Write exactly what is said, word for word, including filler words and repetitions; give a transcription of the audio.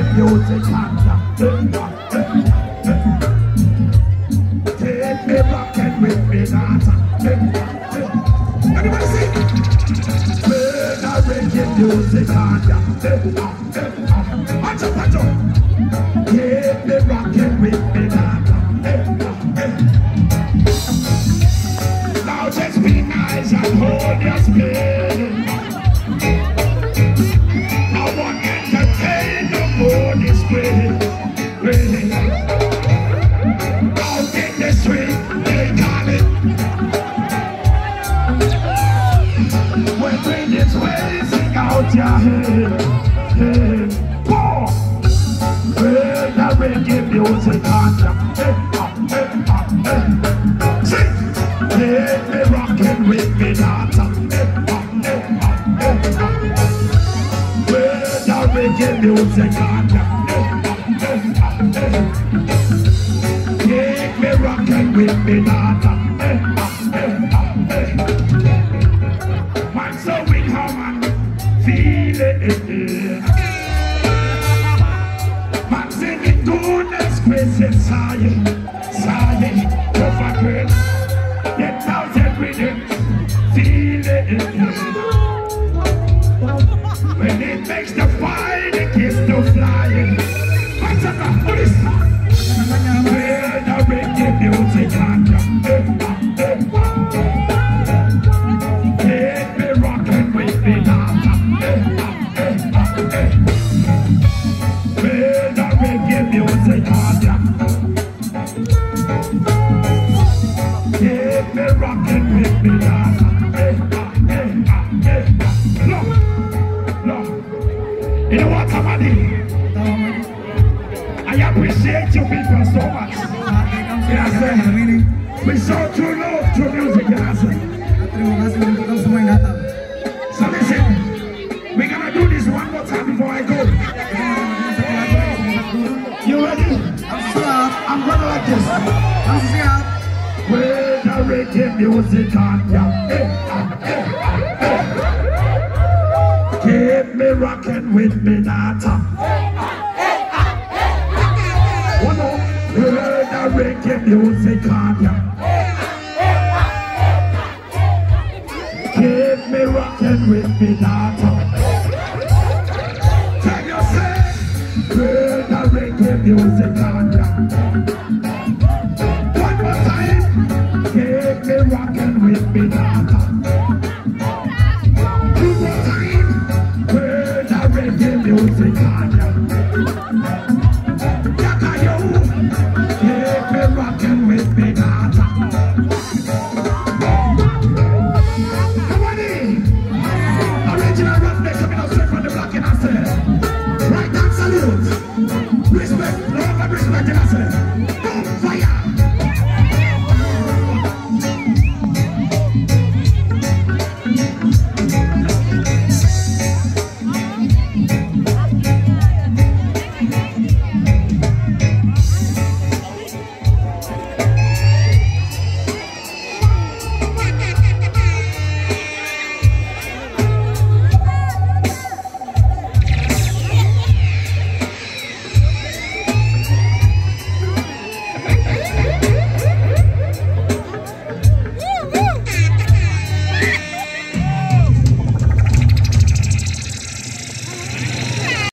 music and take me back and with me daughter. Everybody sing. Play the reggae music and watch out, watch out. Take me back and with me daughter. Now just be nice and hold your spleen. I want to entertain the moon this way. Out in the street, they call it. When rain is raising out your head, head. Boom! When the reggae music on ya, hey, ah, hey, ah, hey. Sing! Let me rockin' with me daughter, hey, ah, hey, ah, hey, ah. When the reggae music on ya, hey, ah, hey, ah, hey. Take me rockin' with me daughter, hey, ah, hey, ah, hey. Man, so we come and feel it. Man, singing goodness gracious, sigh, sigh, over girl. Ten thousand rhythms, feel it. When it makes the fire, the kiss to flying. What's up, what is that? Where the reggae music on ya, take me rockin' with me daughter. Where the reggae music on ya, take me rockin' with me daughter. Look, look, you know what, somebody? I appreciate you people so much. Yes, we show true love to music, yes. So listen, we're gonna do this one more time before I go. You ready? I'm gonna like this. With the reggae music on ya, keep me rockin' with me daughter. One more. With the reggae music on ya, keep me rockin' with me daughter. Tell yourself, with the reggae music on ya. One more time, keep me rockin' with me daughter. Two more time, with the reggae music on ya. Keep me rockin' with me daughter. Everybody, original roughneck coming out straight from the block in I said. Right hand salute. Respect, love and respect in I said.